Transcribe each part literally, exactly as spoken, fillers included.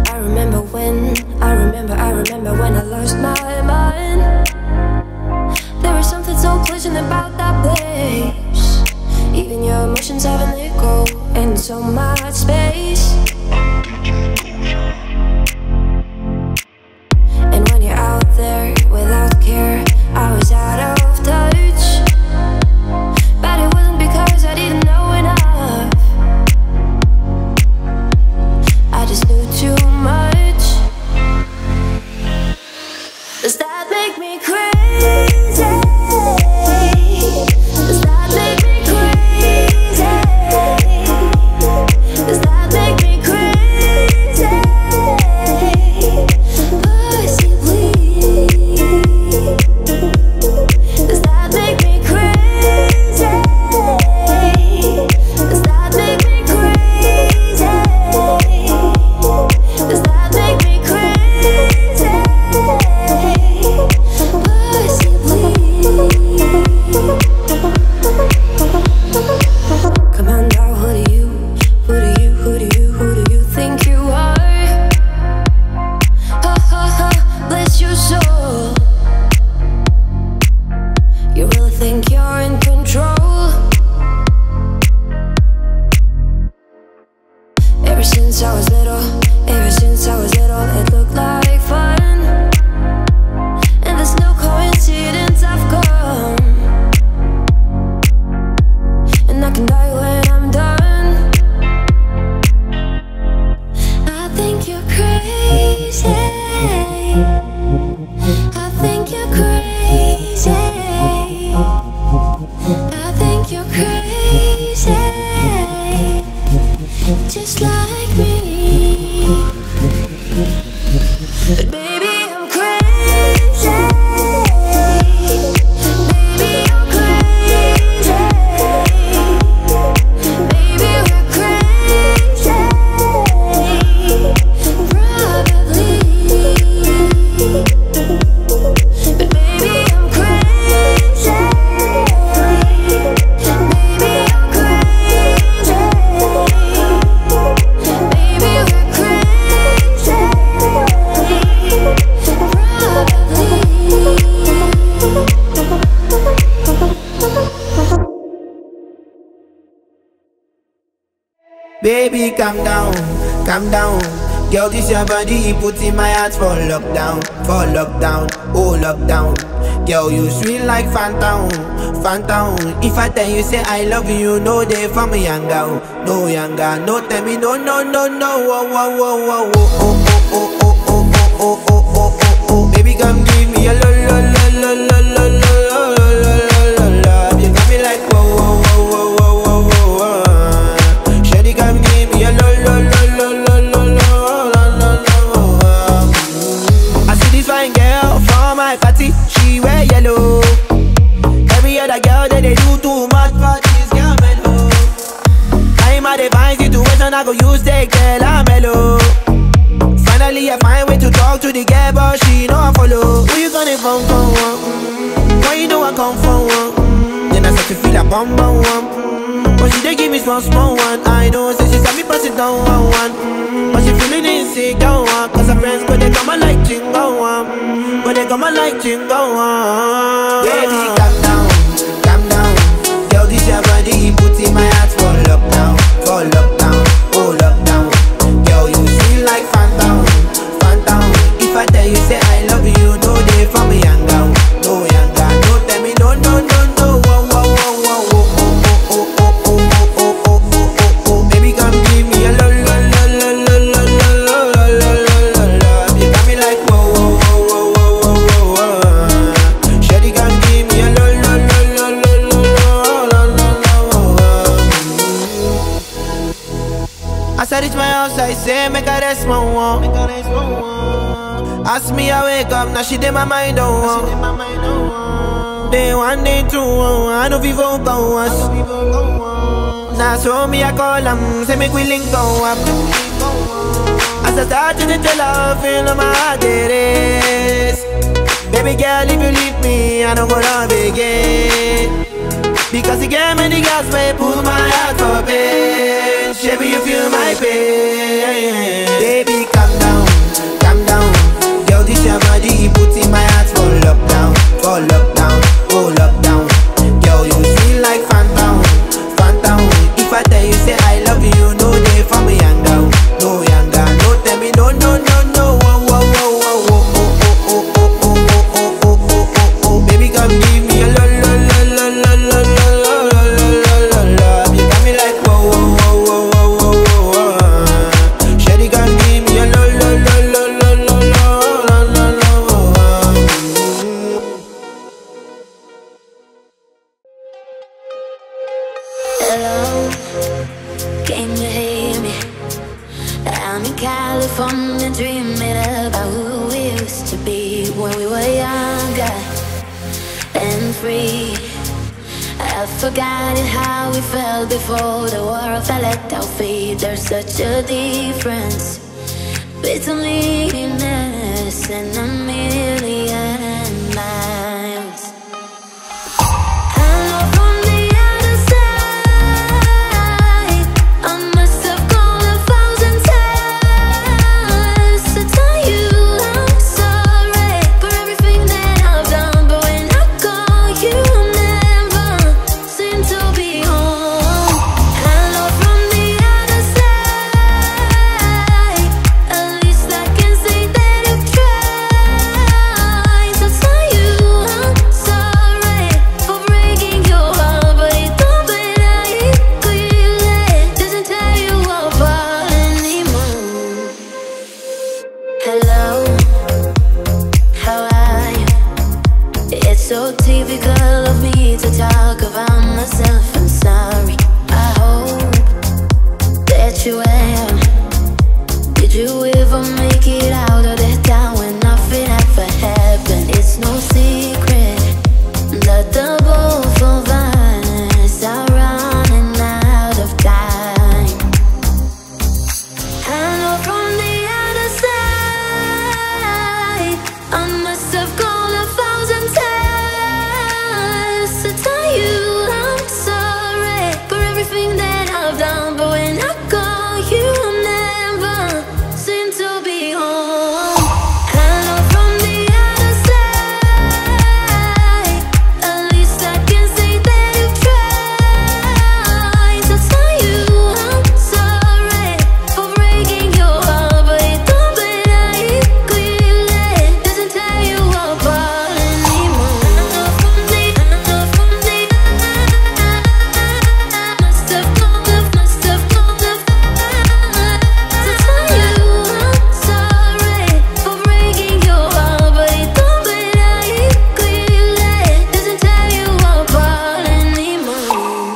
I remember when, I remember, I remember when I lost my mind. There was something so pleasant about that place. Even your emotions have an echo in so much space. And when you're out there without care, I was out of touch. But it wasn't because I didn't know enough. I just knew too much. Does that make me crazy? Does that make me crazy? Does that make me crazy? Possibly. Does that make me crazy? Does that make me crazy? Does that make me crazy? Possibly. Come on now, who do you, who do you, who do you, who do you think you are? Ha ha ha, bless your soul. You really think you're in control? Ever since I was little, ever since I was little, it looked like fun. And there's no coincidence I've come. And I can die when I'm done. I think you're crazy. I think you're crazy. I think you're crazy. Just like me. But baby, I'm crazy. Baby, you're crazy. Baby, we're crazy. Probably. But baby, I'm crazy. Baby, you're crazy. Baby, we're crazy. Baby, calm down, calm down. Girl, this your body, put in my heart for lockdown, for lockdown, oh lockdown. Girl, you sweet like phantom, phantom. If I tell you say I love you, no day for me younger, no younger. No tell me no, no, no, no. Oh, oh, oh, oh, oh, oh, oh, oh, oh, oh, oh, oh, oh, oh. Baby, come give me a lo, lo, lo, lo, lo, lo, lo, lo, lo, lo, lo. You got me like whoa, whoa, whoa, whoa, whoa, whoa, whoa. Shawty, come give me a lo, lo, lo, lo, lo, lo, lo, lo, lo, lo. I see this fine girl from my party, she wear yellow. Every other girl that they do too much, but this girl mellow. I'm at a fine situation, I go use the girl, I'm mellow. Finally I find way to talk to the girl, but she know I follow. Who you gonna phone for? Mm-hmm. Why you know I come for one? Mm-hmm. Then I start to feel a bum bum one. Mm-hmm. But she dey give me small small one. I know, say she got me passing down one one. Mm-hmm. But she feeling insecure one. Cause her friends go they come and like chingo one. Mm-hmm. But they come and like chingo one. Baby, calm down, calm down. Girl, this your body, put in my heart for lockdown, for lockdown, oh lockdown. Girl, you feel like phantom, phantom. If I tell you say I love you, no day for me younger, no younger. No tell me no, no, no, no. Whoa, whoa, whoa, whoa, whoa, oh, oh, oh, oh, oh, oh, oh, oh, oh, oh. Baby, come give me a lo, lo, lo, lo, lo, lo, lo, lo, lo, lo, lo. You got me like whoa, whoa, whoa, whoa, whoa, whoa, whoa. Shawty, come give me a lo, lo, lo, lo, lo, lo, lo, lo, lo. As I reach my house, I say, make a rest, my one. Ask me, I wake up, now she did my mind, oh, oh. Day one, day two, oh, I know people go us. Now so me, I call them, say make we link go up. As I start to tell her, feel on my heart it is. Baby girl, if you leave me, I don't go love again. Because you gave me the gas, may pull my heart for pain. Baby, you feel my pain. Baby, calm down, we're fun and dreaming about who we used to be when we were younger and free. I've forgotten how we felt before the world fell at our feet. There's such a difference between loneliness and a million miles. I know from the other side I must have gone a thousand times to tell you I'm sorry for everything that I've done, but when I call you never seem to be home. I know from the other side, at least I can say that I've tried to tell you I'm sorry for breaking your heart, but it don't matter, it clearly doesn't tear you apart anymore. Hello, how are you? It's so typical of me to talk about myself. I'm sorry. I hope that you will. Did you ever make it out of that town when nothing ever happened? It's no secret that the both of us are running out of time. I know from the other side I must have gone a thousand times to tell you I'm sorry for everything that I've done, but when I call you never seem to be home. I know from the other side, at least I can say that I've tried to tell you I'm sorry for breaking your heart, but it don't matter, it clearly doesn't tear you apart anymore. I know from the, I know from the must have gone, must have gone to tell you I'm sorry for breaking your heart, but it don't matter, it clearly doesn't tear you apart anymore.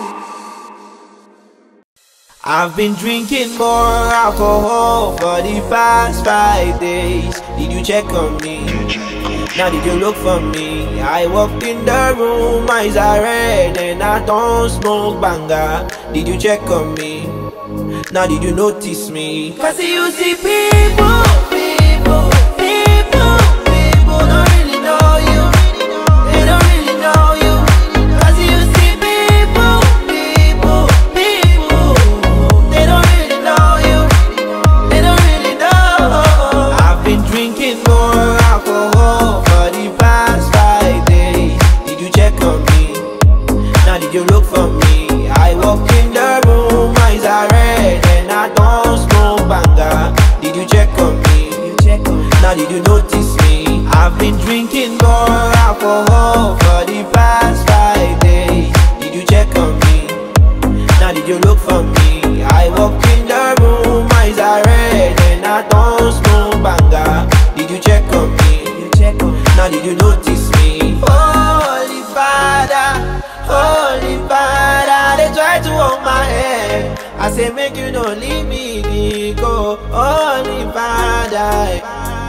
I've been drinking more alcohol for the past five days. Did you check on me? Now did you look for me? I walked in the room, eyes are red, and I don't smoke banga. Did you check on me? Now did you notice me? Cause you see people, people, people, people don't really know you. They don't really know you. Cause you see people, people, people, they don't really know you. They don't really know. I've been drinking more alcohol for the past five days. Did you check on me? Now did you look for me? I walk in the room, eyes are red, and I don't smoke banga. Did you check on me? Now did you notice me? I've been drinking more alcohol for the past five days. Did you check on me? Now did you look for me? I walk in the room, eyes are red, and I don't smoke banga. Did you check on me? Now did you notice me? Holy Father, Holy Father, they try to hold my hand. I say make you don't leave me go. Holy Father,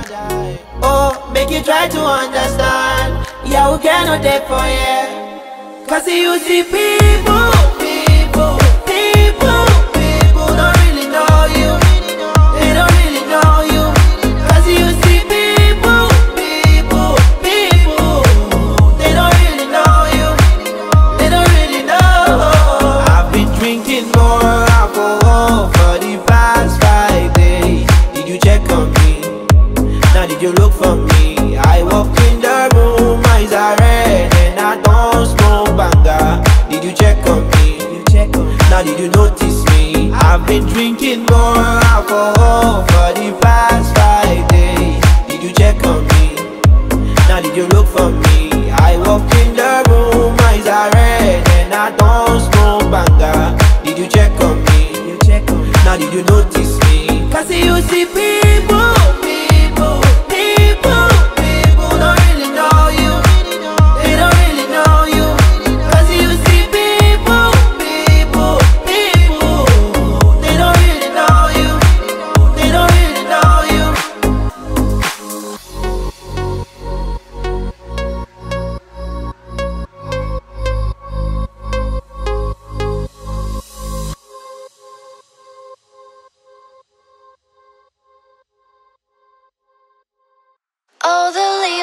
oh, make you try to understand. Yeah, we cannot take for you. Cause you see people, people, people, people don't really know you. They don't really know you. Cause you see people, people, people, they don't really know you. They don't really know. I've been drinking more alcohol for the past five days. Did you check on me? Now did you look for me? I walk in the room, eyes are red, and I don't smoke banga. Did you check on me? Now did you notice me? I've been drinking more alcohol for the past five days. Did you check on me? Now did you look for me? I walk in the room, eyes are red, and I don't smoke banga. Did you check on me? Now did you notice me? Cause you see people, people, people, people don't really know you. They don't really know you. Cause you see people, people, people, they don't really know you. They don't really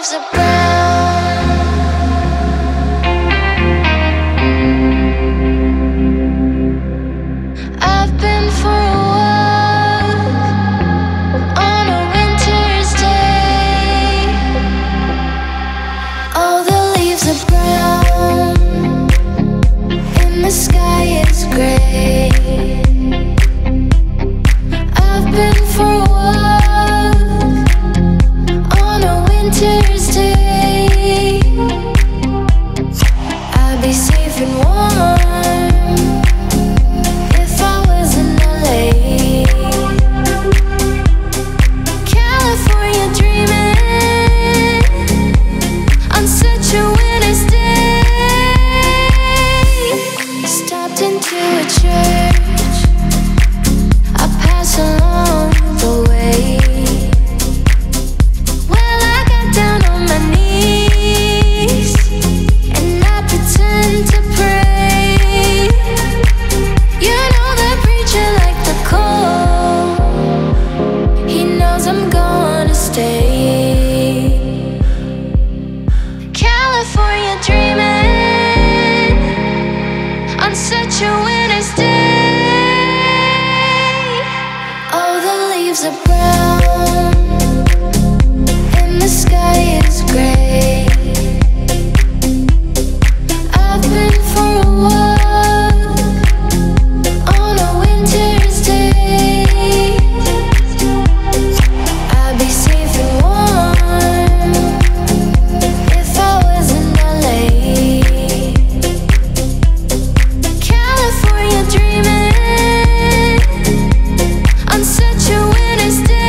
leaves are brown. I've been for a walk on a winter's day. All the leaves are brown and the sky is gray. I've been for a walk on a winter's day. I'd be safe and warm if I was in L A. California dreaming on such a winter's day. Stopped into a church, I pass along the way. Well, I got down on my knees and I pretend to pray. You know the preacher like the cold, he knows I'm gonna stay. California dreaming on such a winter's day. All the leaves are brown and the sky is gray. I've been for a walk on a winter's day. I'd be safe and warm if I was in L A. California dreaming on such a winter's day.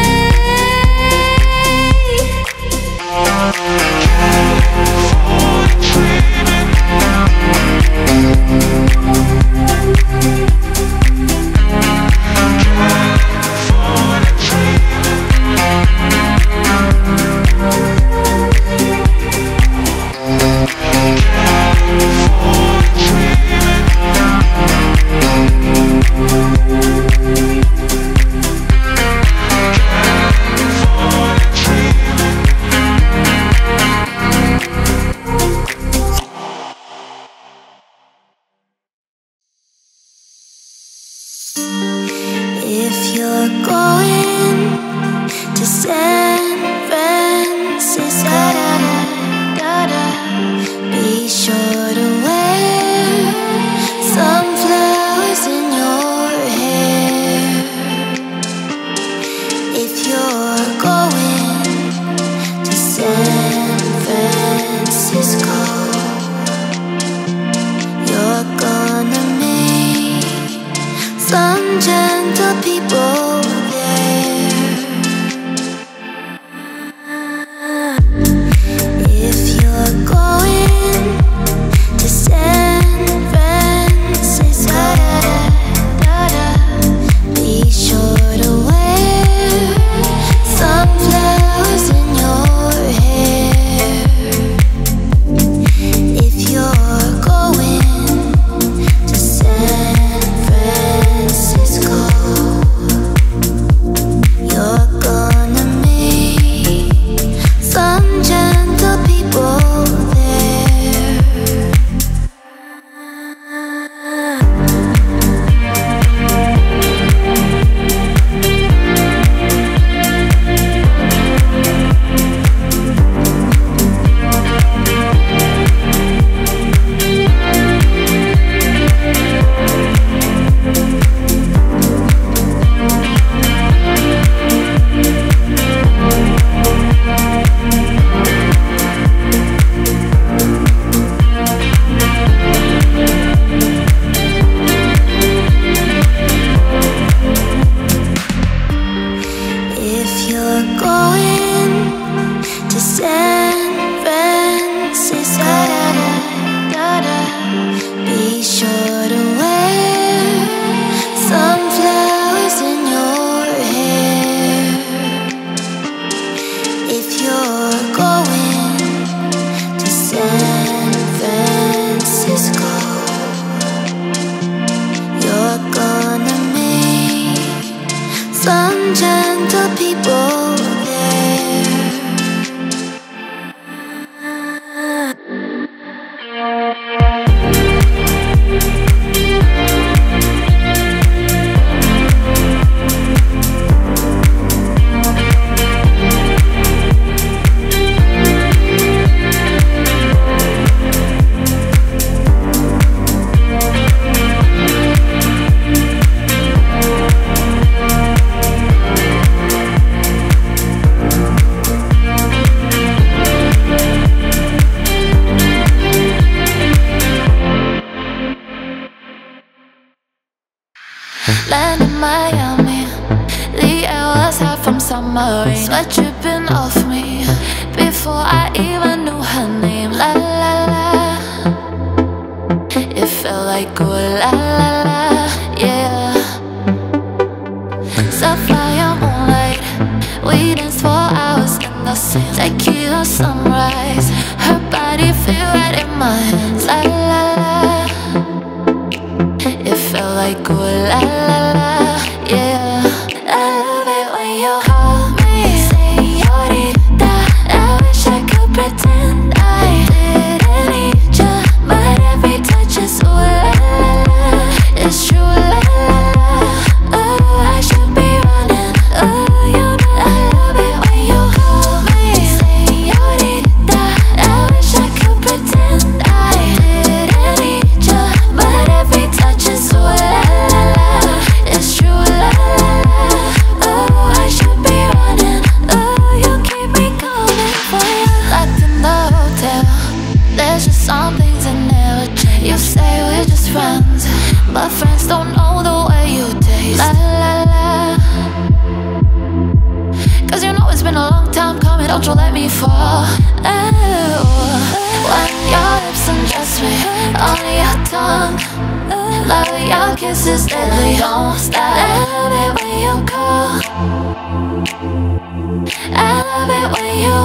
If you're going to San Francisco, be sure to wear some flowers in your hair. If you're going to San Francisco, you're gonna meet some gentle people there. If you're going to San Francisco, be sure to wear some flowers in your hair. If you're going to San Francisco, you're gonna meet some gentle people there. If you're going to San Francisco, be sure to wear some flowers in your hair. If you're going to San Francisco, you're gonna meet some gentle people there. Miami. The air was hot from summer rain, sweat dripping off me before I even knew her name. La la la, it felt like oh la la la, yeah. Sapphire moonlight, we danced for hours in the sand. Tequila sunrise, her body fit right in my hands. La la la, it felt like oh la la la, yeah. I love it when you call me señorita. I wish I could pretend I didn't need ya, but every touch is ooh la la la. It's true la la la. Oh, I should be running. Oh, you know I love it when you call me señorita. I wish I could pretend I didn't need ya, but every touch is ooh la la la. It's true la la la. Oh, I should be running. Oh, you keep me coming for you. Locked in the hotel, there's just some things that never change. You say we're just friends, but friends don't know the way you taste. La la la. Cause you know it's been a long time coming, don't you let me fall. Oh, when your lips undress me on your tongue, love your kisses deadly, don't stop. I love it when you call, I love it when you,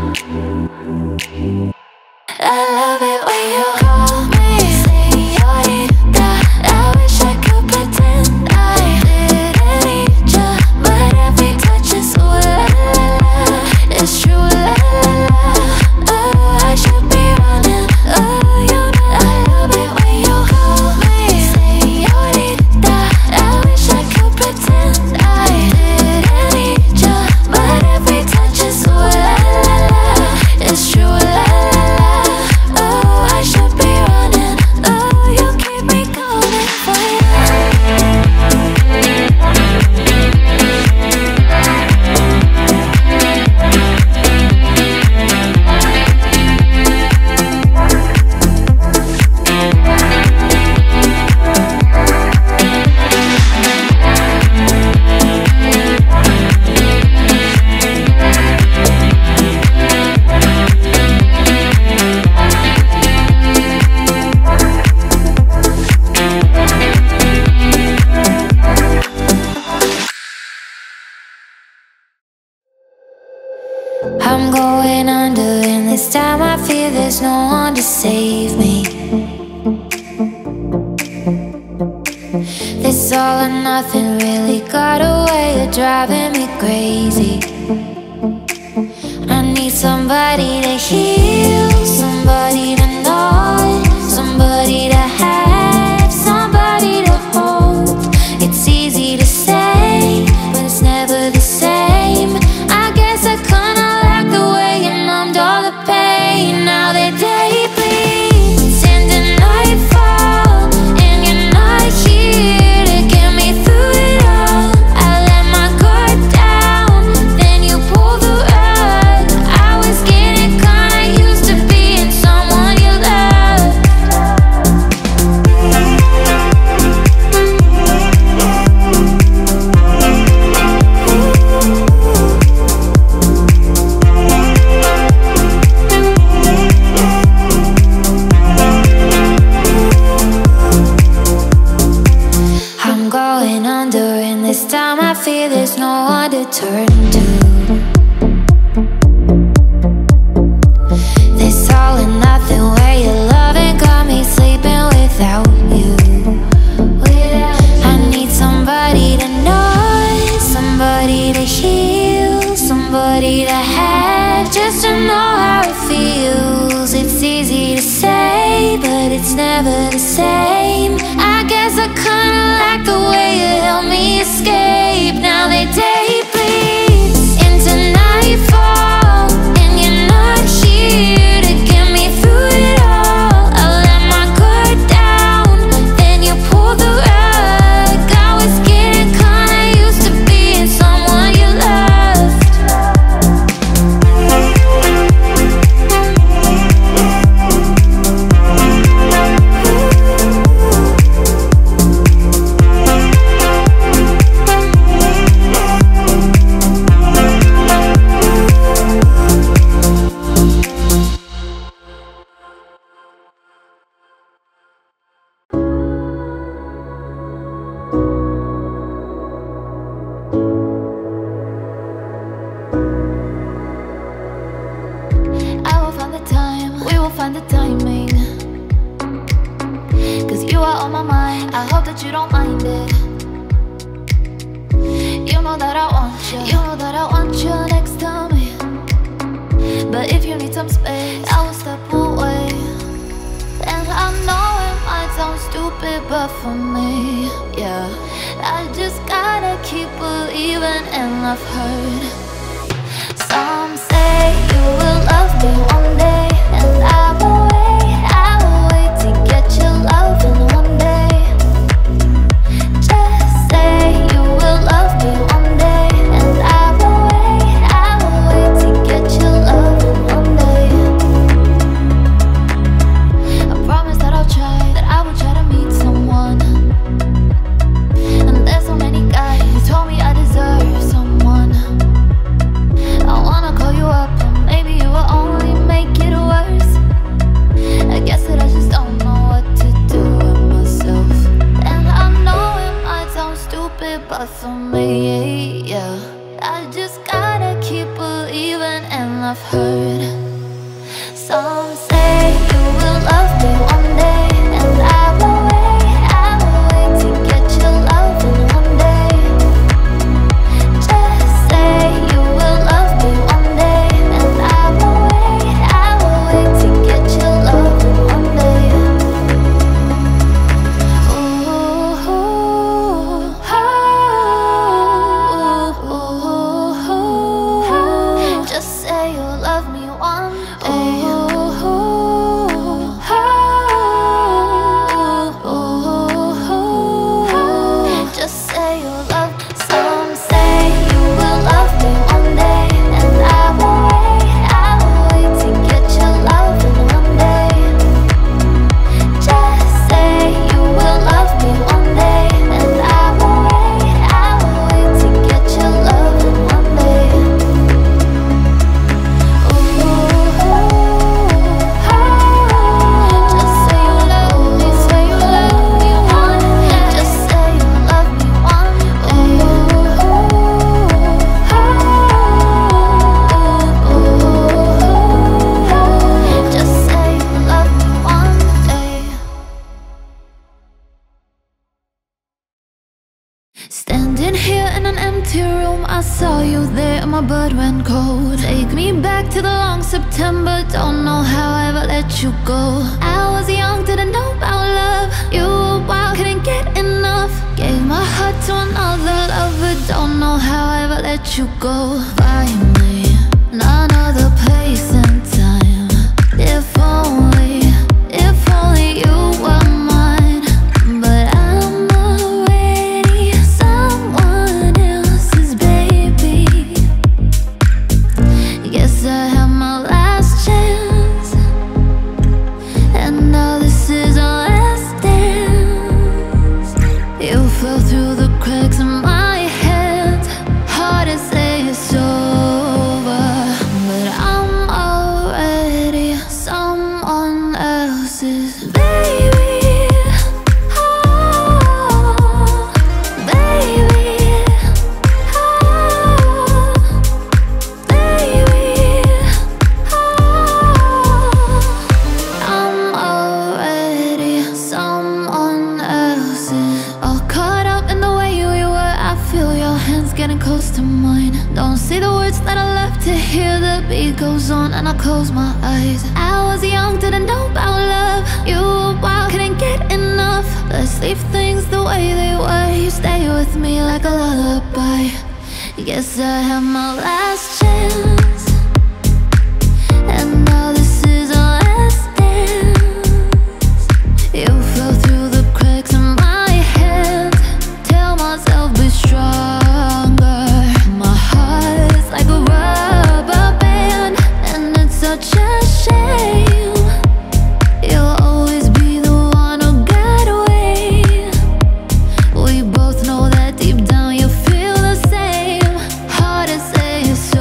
I love it when you call me señorita. I wish I could pretend I didn't need ya, but every touch is ooh la la la. It's true la la la. Oh, I should be running. Oh, you know I love it when you call me señorita. I wish I could pretend I didn't need ya, but every touch is ooh la la la. It's true la la la. Oh, I should be running. Oh, you keep me coming for you. I'm going under, and this time I fear there's no one to save me. This all or nothing really got a way of driving me crazy. I need somebody to heal, somebody to know, somebody to have, somebody to hold. It's easy to say, but it's never the same. I guess I kinda like the way you numbed all the pain. Now the day bleeds into nightfall, and you're not here to get me through it all. I let my guard down, then you pulled the rug. I was getting kinda used to being someone you loved. I'm going under, and this time I fear there's no one to turn to. This all or nothing way of loving got me sleeping without you. I need somebody to know, somebody to heal, somebody to have, just to know how it feels. It's easy to say, but it's never the same. I guess I kinda like the way you help me escape. Now the day bleeds into nightfall, and you're not here to get me through it all. I let my guard down, then you pulled the rug. I was getting kinda used to being someone you loved. find the timing, 'cause you are on my mind. I hope that you don't mind it. You know that I want you, you know that I want you next to me. But if you need some space, I will step away. And I know it might sound stupid, but for me, yeah, I just gotta keep believing. And I've heard some say you will love me one day, and I will wait, I will wait to get your loving one day. Just say you will love me one day, and I will wait, I will wait to get your loving one day. I promise that I'll try, that I will try to meet someone. And there's so many guys who told me I deserve someone. I wanna call you up, and maybe you will only make it worse. I guess that I just don't know what to do with myself. And I know it might sound stupid, but for me, yeah, I just gotta keep believing. And I've heard some say you will love me one day, and I will wait, I will wait to get your loving one day. Just say you will love me one day, and I will wait, I will wait to get your loving one day. Ooh, ooh, ooh, ooh. Just say you'll love me one day. Just say you'll love. Some say you will love me one day, and I will wait, I will wait to get your loving one day. Just say you will love me one day, and I will wait, I will wait to get your loving one day. Ooh, just say you love me, say you love me one day. Just say you love me one day. Just say you love me one day. Standing here in an empty room, I saw you there and my blood went cold. Take me back to the long September, don't know how I ever let you go. I was young, didn't know about love. You were wild, couldn't get enough. Gave my heart to another lover, don't know how I ever let you go. Find me none other place and time. If only, if only you were mine. But I'm already someone else's baby. Guess I had my last chance, and now this is our last dance. You fell through the cracks in my hands. Hard to say it's over, but I'm already someone else's baby. Oh, baby. Oh, baby. Oh, I'm already someone else's. All caught up in the way we were. I feel your hands getting close to mine. Don't say the words that I love to hear. The beat goes on and I close my eyes. I was young, didn't know about love. You were wild, couldn't get enough. Let's leave things the way they were. You stay with me like a lullaby. Guess I had my last chance, and now this is our last dance. You fell through the cracks in my hands. Tell myself be stronger. My heart's like a rubber band, and it's such a shame. You'll always be the one who got away. We both know that deep down you feel the same. Hard to say it's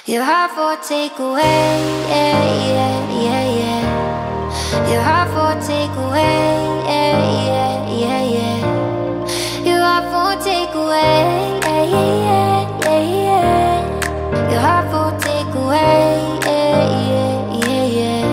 Your heart for takeaway, yeah, yeah, yeah, yeah. Your heart for takeaway, yeah, yeah, yeah, yeah. Your heart for takeaway, yeah, yeah, yeah, yeah. Your heart for takeaway, yeah, yeah, yeah, yeah.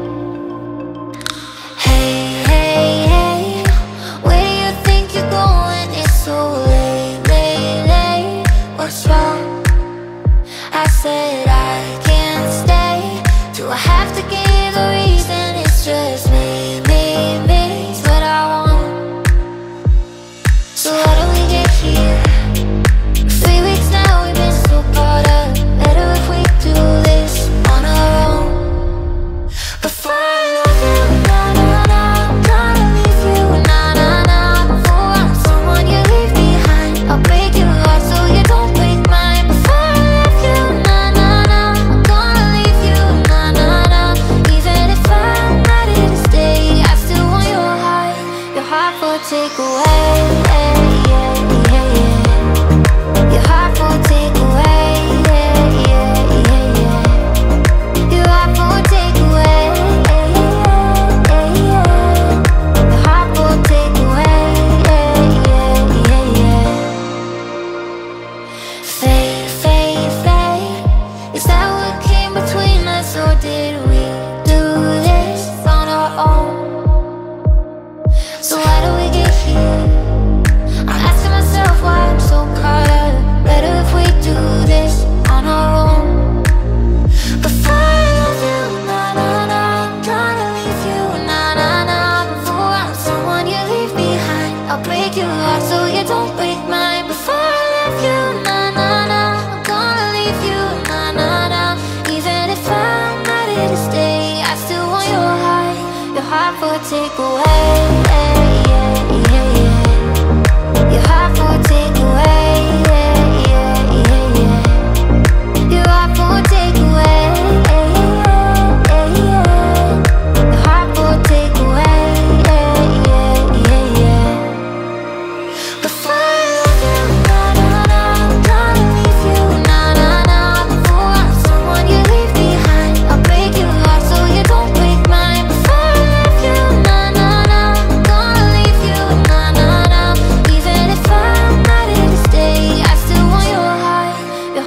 Hey, hey, hey, where do you think you're going? It's so late, late, late. What's wrong? I said I can't stay. Do I have to give a reason? It's just me, me, me. It's what I want. So how do we get here? Three weeks now, we've been so caught up. Better if we do this on our own. Before I love you, na na na, I'm gonna leave you, na na na. Before I'm someone you leave behind, I'll break your heart so you don't break mine. Before I love you, na na na, I'm gonna leave you, na na na. Even if I'm ready to stay, I still want your heart, your heart for takeaway, yeah, yeah, yeah, yeah. Your heart for takeaway, yeah, yeah, yeah, yeah. Your heart for takeaway, yeah, yeah, yeah, yeah. Your heart for takeaway, yeah, yeah, yeah, yeah. Fade, fade, fade. Is that what came between us, or did we do this on our own? So how do we get here? I'm asking myself why I'm so caught up. Better if we do this on our own. Before I love you, na na na, I'm gonna leave you, na na na. Before I'm someone you leave behind, I'll break your heart so you don't break mine. Before I love you, na na na, I'm gonna leave you, na na na. Even if I'm ready to stay, I still want your heart, your heart for takeaway, yeah, yeah, yeah, yeah. Your heart for takeaway, yeah, yeah, yeah, yeah. Your heart for takeaway, yeah, yeah, yeah, yeah. Your heart for takeaway, yeah, yeah, yeah, yeah. Before I love you, na na na, I'm gonna leave you, na na na. Before I'm someone you leave behind, I'll break your heart so you don't break mine. Before I love you, na na na, I'm gonna leave you, na na na. Even if I'm ready to stay, I still want your heart, your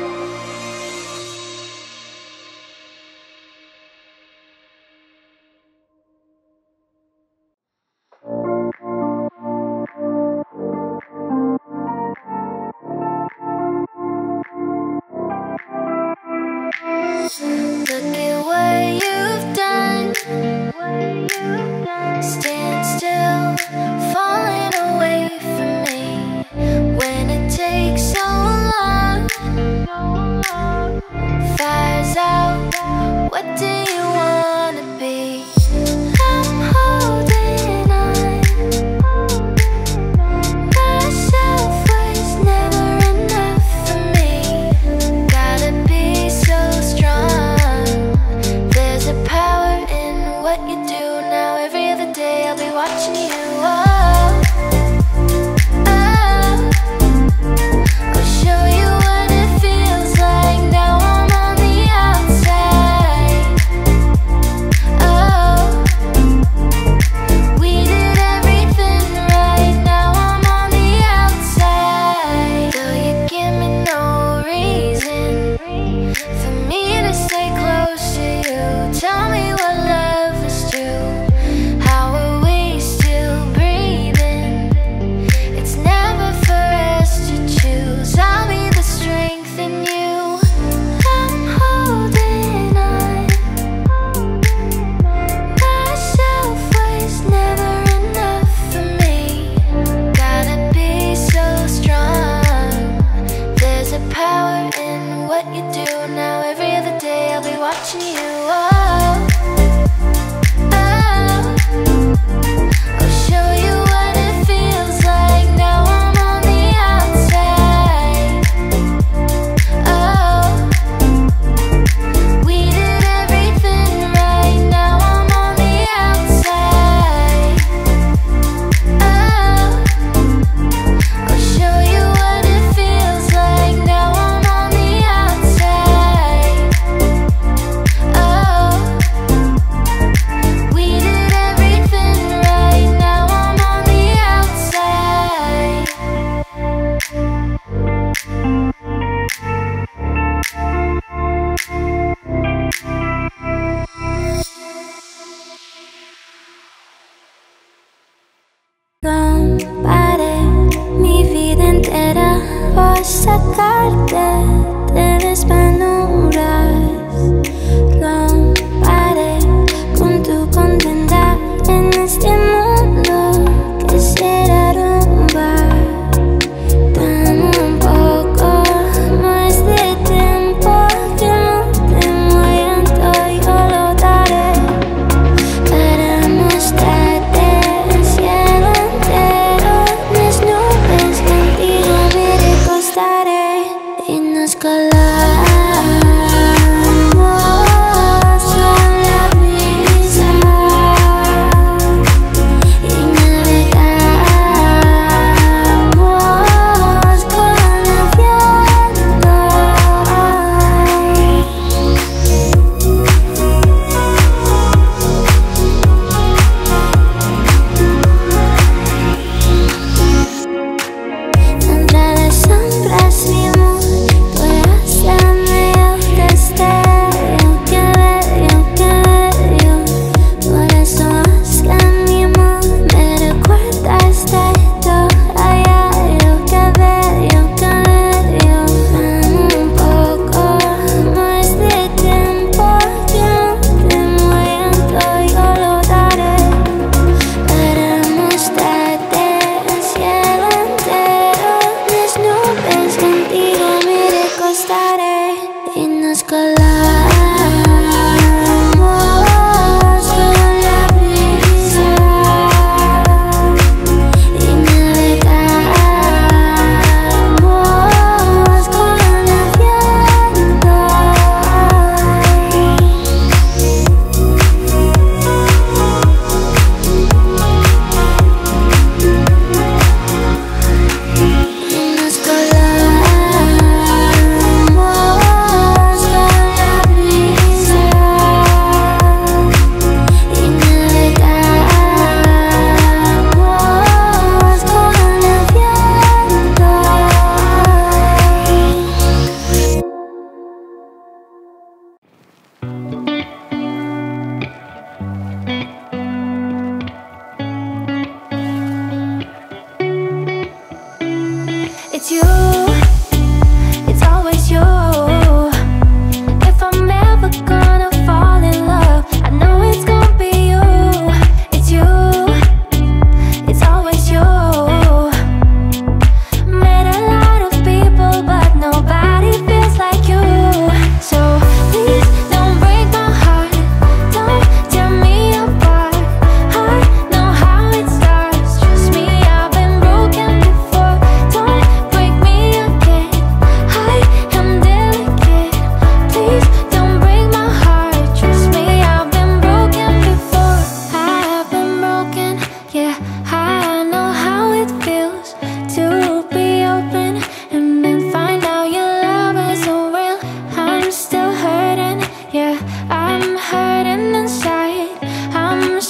Look at what you've done. Stand still, falling away from me. When it takes so long, fires out. What do you wanna be? I'm holding on. Myself was never enough for me. Gotta be so strong. There's a power in what you do now. Every other day I'll be watching you. Oh, oh. I'll show you what it feels like. Now I'm on the outside. Oh, we did everything right. Now I'm on the outside. Though you give me no reason for me to stay close to you. Tell me what love is to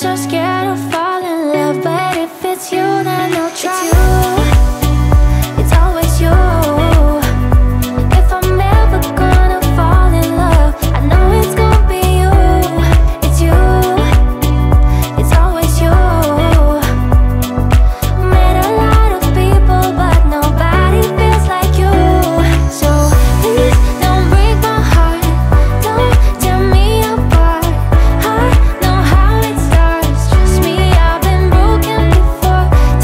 so scared to fall in love, but if it's you, then I'll try. It's you, it's always you. If I'm ever gonna fall in love, I know it's gonna be you. It's you, it's always you. Met a lot of people, but nobody feels like you. So please don't break my heart, don't tear me apart. I know how it starts, trust me, I've been broken before.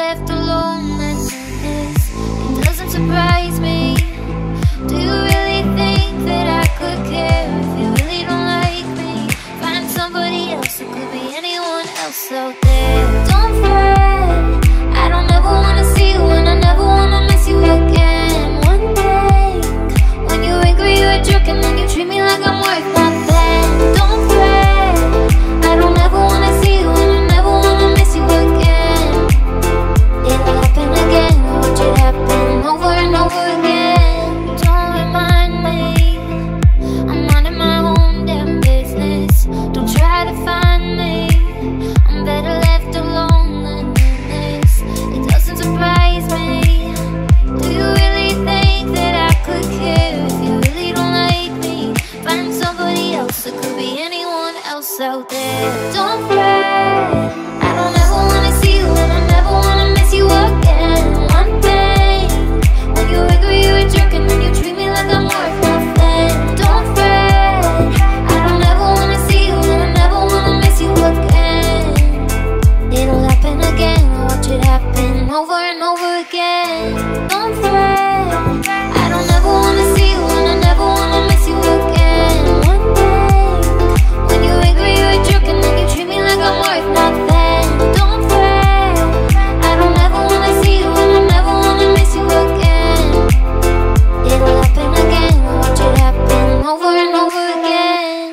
left alone and this, it doesn't surprise me. Do you really think that I could care if you really don't like me? Find somebody else, it could be anyone else out there. Don't fret, I don't ever wanna see you and I never wanna miss you again. One day, when you're angry you're a jerk and then you treat me like I'm worth nothing. Don't fret, I don't ever wanna see you and I never wanna miss you again. It'll happen again, watch it happen over and over again. Don't remind me, I'm minding my own damn business. Don't try to find me, I'm better left alone than this. It doesn't surprise me. Do you really think that I could care if you really don't like me? Find somebody else, it could be anyone else out there. Don't fret, I don't ever wanna see you and I never wanna miss you again. One thing, when you're angry you're a jerk and then you treat me like I'm worth nothing. Don't fret, I don't ever wanna see you and I never wanna miss you again. It'll happen again, watch it happen over and over again. Don't fret, I don't ever wanna see you and I never wanna miss you again. One day, when you're angry you're a jerk and then you treat me like I'm worth nothing. Don't fret, I don't ever wanna see you and I never wanna miss you again. It'll happen again, watch it happen over and over again.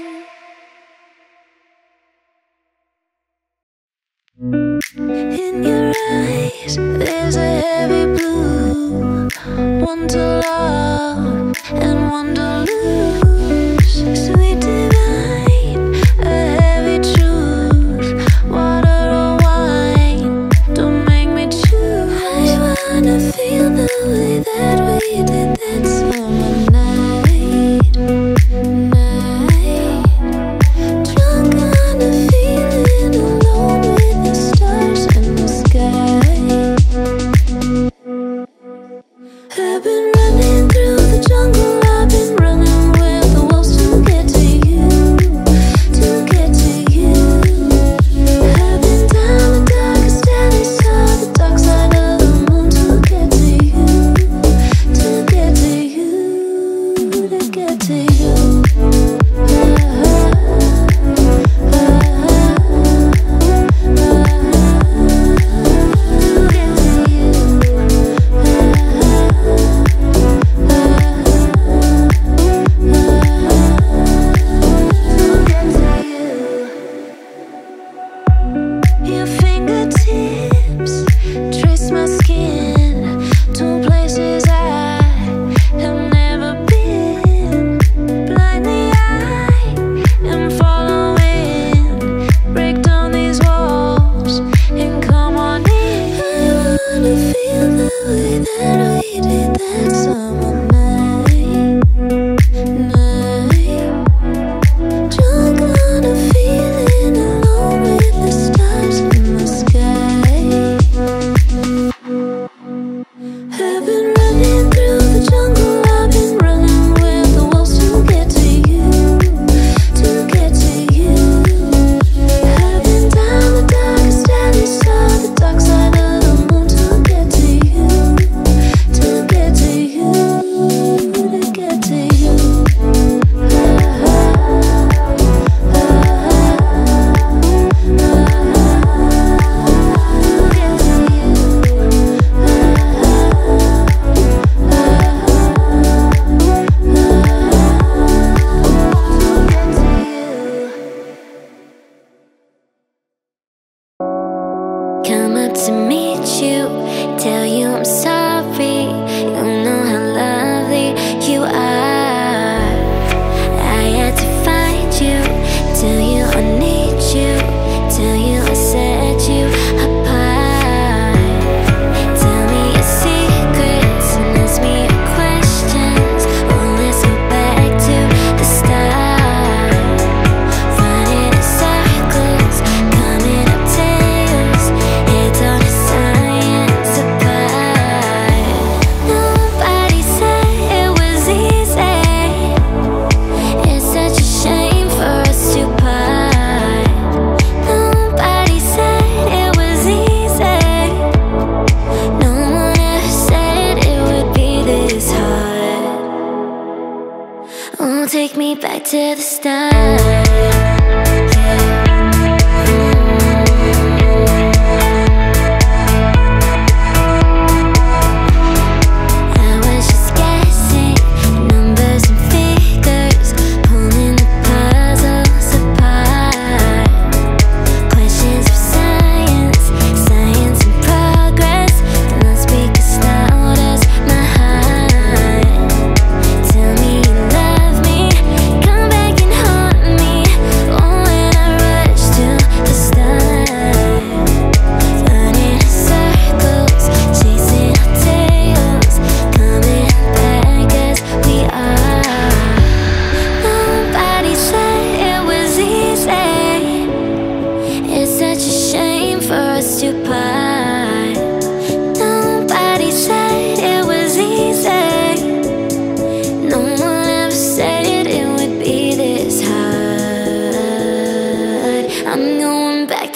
In your eyes, there's a heavy blue, one to love and one to lose. Sweet divine, a heavy truth, water or wine, don't make me choose. I wanna feel the way that we did that summer night, night. Drunk on a feeling, alone with the stars in the sky. I've been running through the jungle, I've been running with the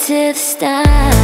to the start.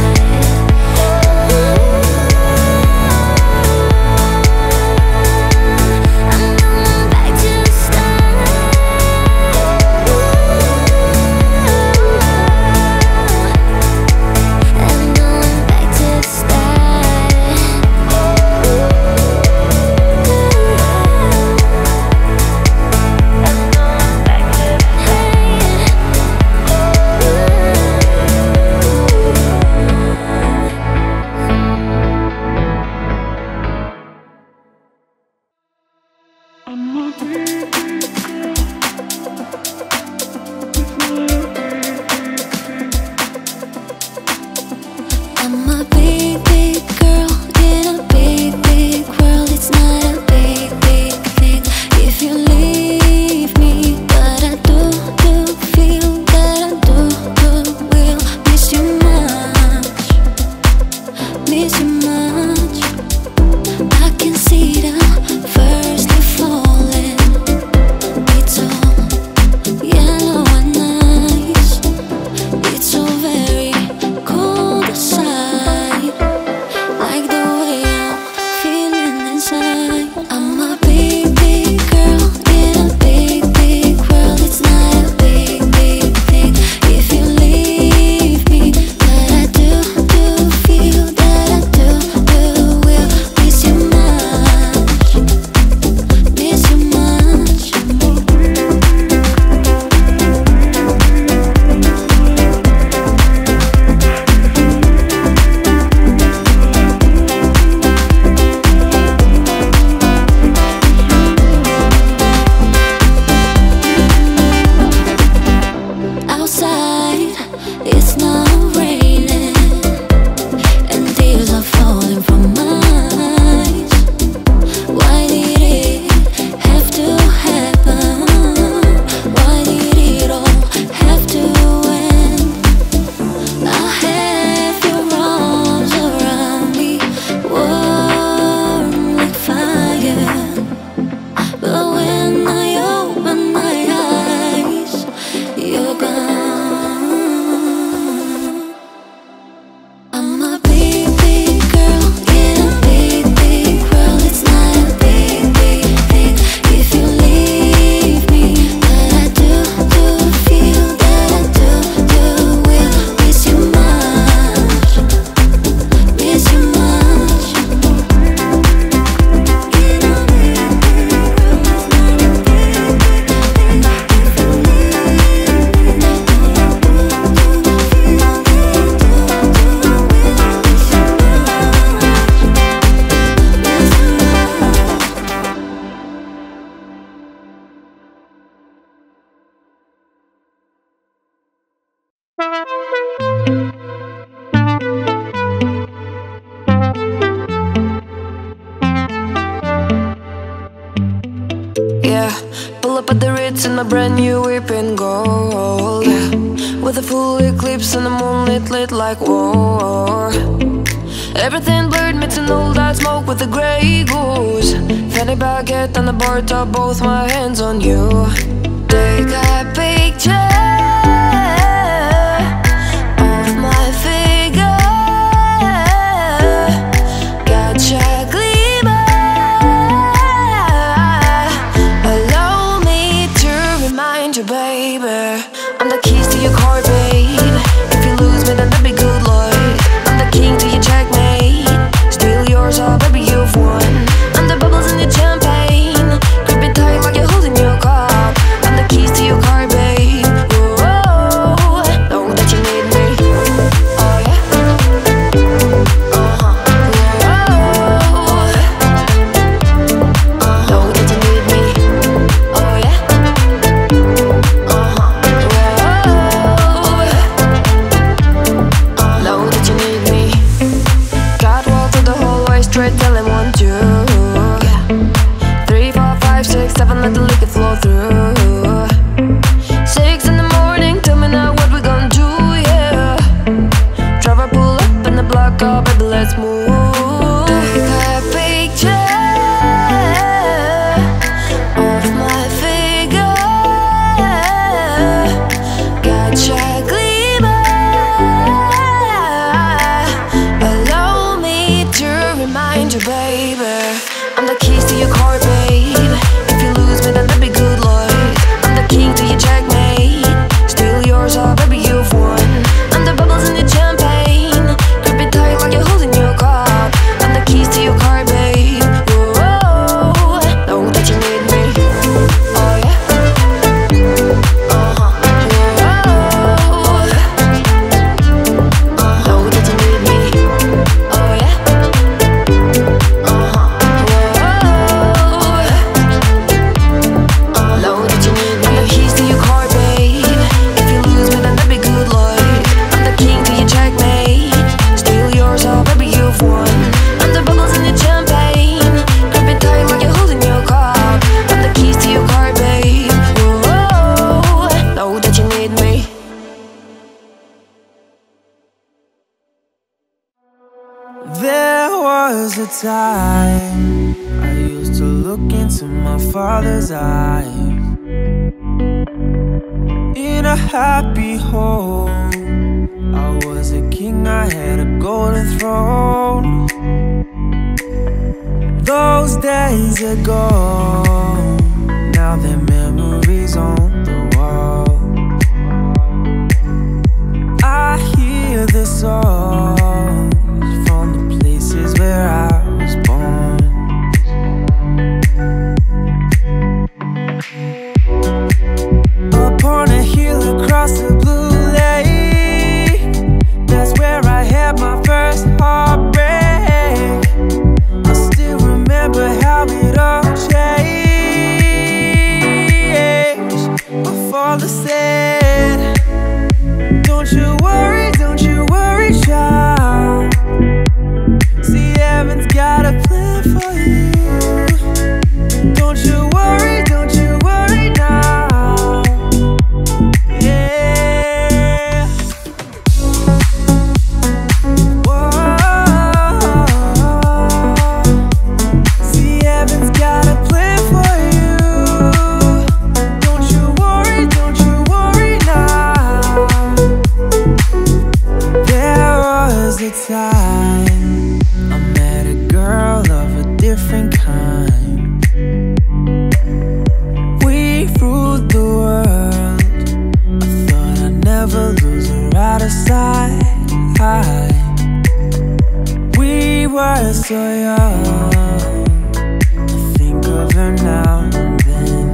Pull up at the Ritz in a brand new whip in gold, yeah. With a full eclipse and the moonlit lit like war. Everything blurred, mixing all that smoke with the grey goose. Fanny baguette and the bar top, both my hands on you. Take a picture of my figure. Gotcha glimmer. Allow me to remind you, baby, I'm the keys to your car, babe. If you lose me, then that'd be good, Lord. I'm the king to your checkmate. Still yours, oh baby, you've won. I'm the bubbles in your champagne. Grip it tight like you're holding your cup. I'm the keys to your car, babe. Whoa, know that you need me. Oh yeah. Uh-huh. Whoa. Uh-huh. Know that you need me. Oh yeah. Uh-huh. Whoa. Uh, know that you need me. Catwalk to the hallway, straight telling one, two. Yeah. Three, four, five, six, seven, let the liquor flow through. Six in the morning, tell me now what we gonna do, yeah. Driver pull up in the block, oh baby, let's move. Take a picture of my figure. Gotcha glimmer. was a time I used to look into my father's eyes. In a happy home, I was a king, I had a golden throne. Those days are gone, now they're memories on the wall. I hear the songs from the places where I was born. Upon a hill across the blue lake, that's where I had my first heartbreak. I still remember how it all changed. My father said, don't you worry, don't you worry, child. See, heaven's got a plan for you. Don't you worry, don't you worry now. Yeah. Whoa. See, heaven's got a plan for you. Don't you worry, don't you worry now. There was a time I met a girl of a different kind. We ruled the world. I thought I'd never lose her out of sight. We were so young, I think of her now and then.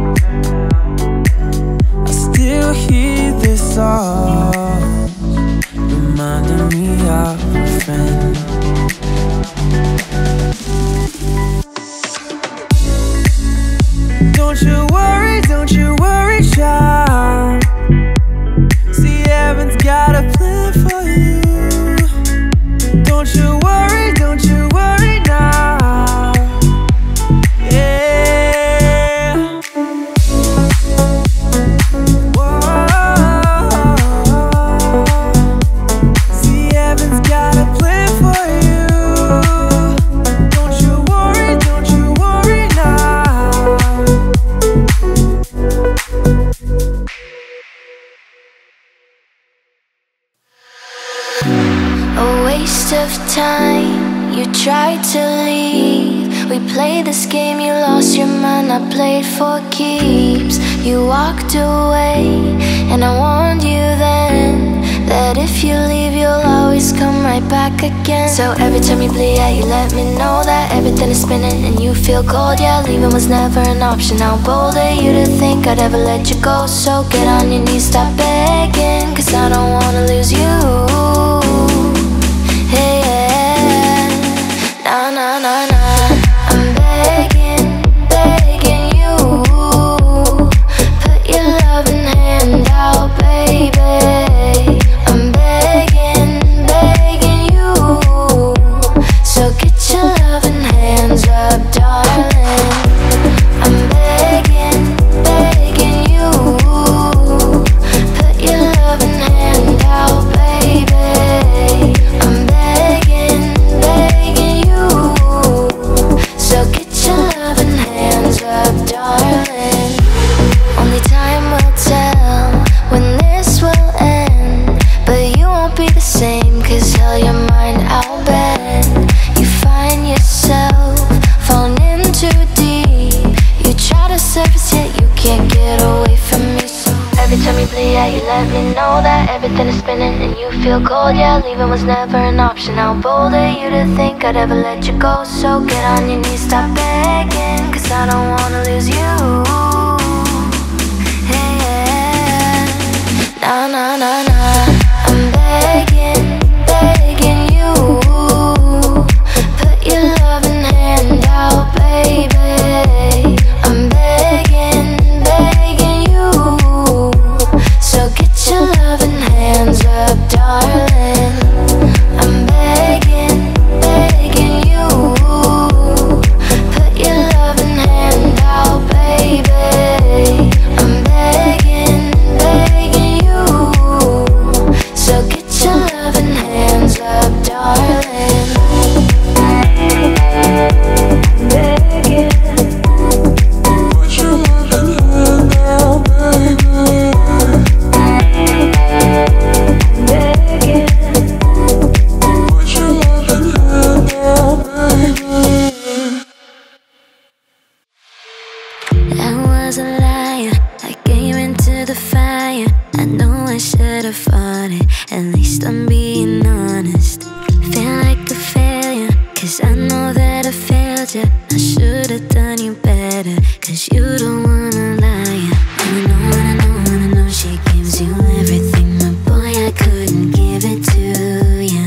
I still hear this song, reminding me of a friend. Don't you worry, don't you worry, child. See, heaven's got a plan for you. Don't you worry, don't you worry now. Yeah. Whoa. See, heaven's got a plan for you. Don't you worry, don't you worry now. A waste of time, you tried to leave. We played this game, you lost your mind, I played for keeps. You walked away, and I warned you then that if you leave, you'll always come right back again. So every time you bleed out, you let me know that everything is spinning and you feel cold. Yeah, leaving was never an option. How bold of you to think I'd ever let you go. So get on your knees, stop begging, cause I don't wanna lose you. Hey, yeah. Nah, nah, nah, nah. I'm begging, begging you. Put your loving hand out, baby. I'm begging, begging you. So get your loving hands up, darling. I'm begging, begging you. Put your loving hand out, baby. I'm begging, begging you. So get your loving hands up, darling. Only time will tell when this will end, but you won't be the same, cause hell, your mind I'll bend. You find yourself falling in too deep. You try to surface yet you can't get away from me. So every time you bleed out, you let me know that everything is spinning and you feel cold. Yeah, leaving was never an option. How bold of you to think I'd ever let you go. So get on your knees, stop begging, cause I don't wanna lose you. Hey, yeah. Nah, nah, nah, nah. I'm begging, begging you. Put your loving hand out, baby. I'm begging, begging you. So get your loving hands up, darling. I'm begging, begging you. Put your loving hand out, baby. I'm begging, begging you. lying. I know I should have fought it. At least I'm being honest. Feel like a failure, cause I know that I failed you. I should have done you better, cause you don't wanna lie. And I know, and I know, and I know she gives you everything, but boy, I couldn't give it to you.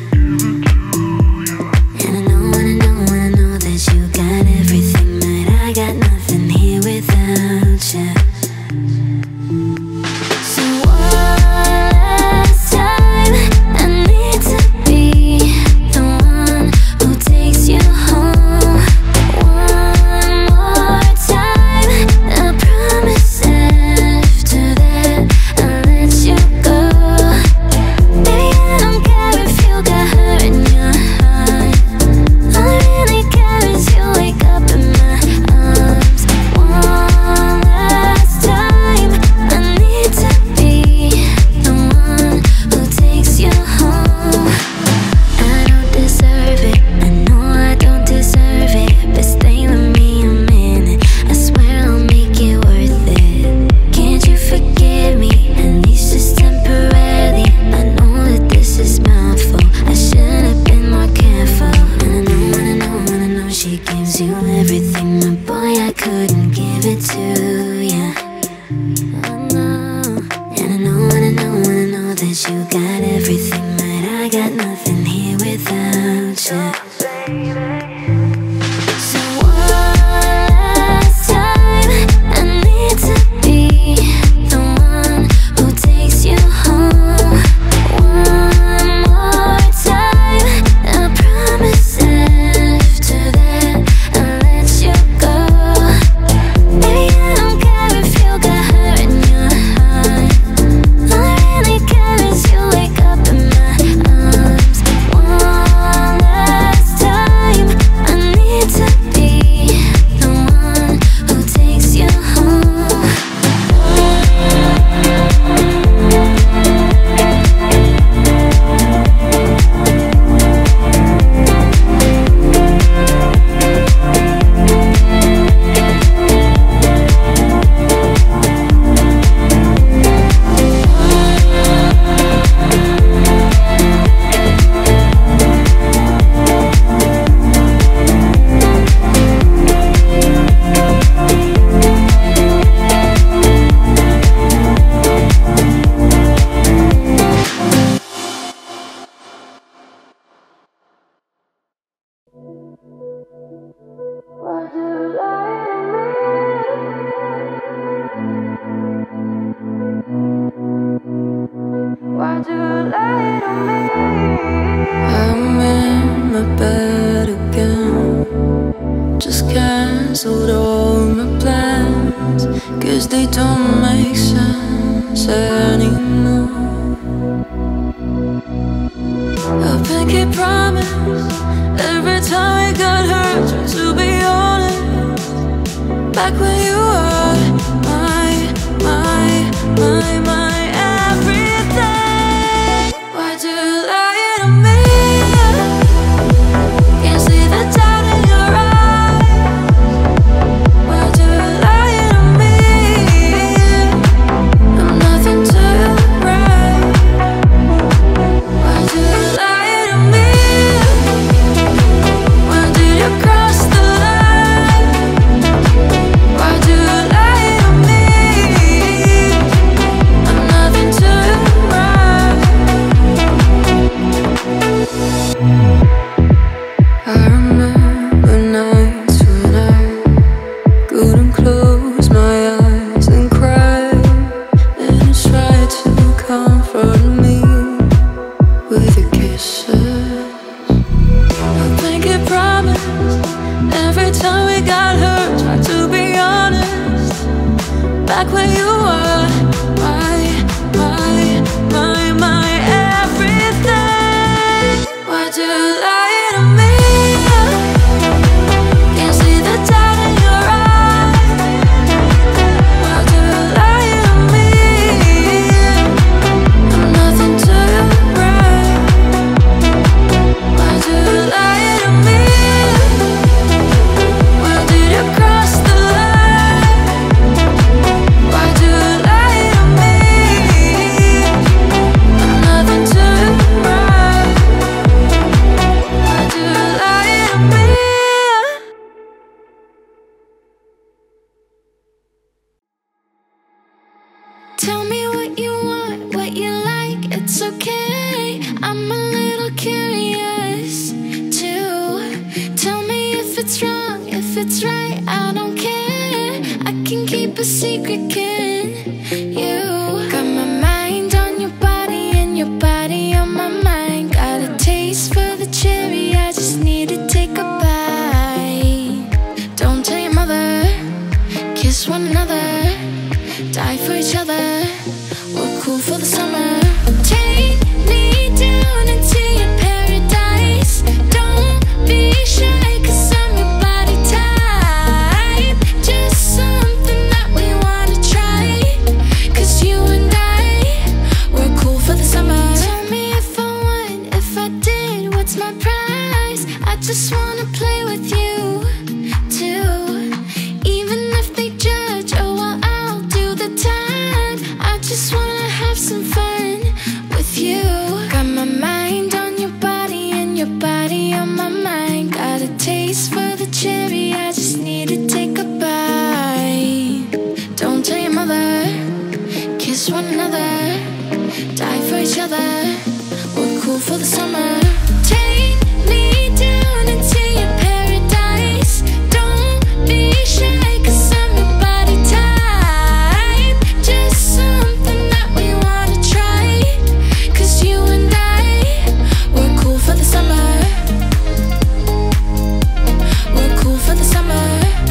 And I know, and I know, and I know that you got everything, but I got nothing here without you. So one last time, I need to be the one who takes you home. One more time, I promise after that I'll let you go. Baby, I don't care if you got hurt in your heart. All I really care is you wake up in my arms. One last time, I need to be the one who takes you home. I don't deserve it, I know I don't deserve it, but stay with me a minute, I swear I'll make it worth it. Can't you forgive me, at least just temporarily? I know that this is my fault, I should have been more careful. And I know, and I know, and I know she gives you everything, but boy, I couldn't give it to you. I know, and I know, and I know, and I know that you got everything, but I got nothing here without you. So one last time, I need to be the one who takes you home. One more time, I promise after that I'll let you go. Baby, I don't care if you got hurt in your heart. All I really care is you wake up in my arms. One last time, I need to be the one who takes you home. Why'd you lie to me? I'm in my bed again. Just cancelled all my plans, cause they don't make sense anymore. A pinky promise every time we got hurt. To be honest, back when you were my, my, my, my everything. Why'd you lie to me? Can't see the doubt in your eyes. Why'd you lie to me? I'm nothing to write. Why'd you lie to me? When did you cross the line? Why'd you lie to me? I'm keep a secret, can you? Got my mind on your body and your body on my mind. Got a taste for the cherry, I just need to take a bite. Don't tell your mother, kiss one another, die for each other. We're cool for the summer. Take me down into your paradise. Don't be shy, cause I'm your body type. Just something that we wanna try, cause you and I, we're cool for the summer. Tell me if I won, if I did, what's my prize? I just wanna play with you too. Even if they judge, oh well, I'll do the time. I just wanna have some fun with you. Got my mind on your body and your body on my mind. Got a taste for the cherry, I just need to take a bite. Don't tell your mother, kiss one another, die for each other. We're cool for the summer. Take me down into your paradise. Don't be shy, cause I'm your body type. Just something that we wanna try, cause you and I, we're cool for the summer. We're cool for the summer.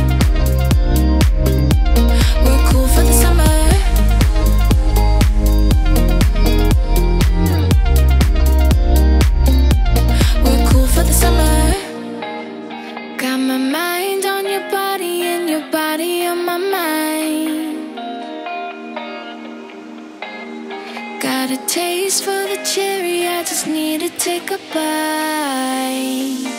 We're cool for the summer. We're cool for the summer. Got my mind on your body and your body on my mind. Got a taste for the cherry, I just need to take a bite.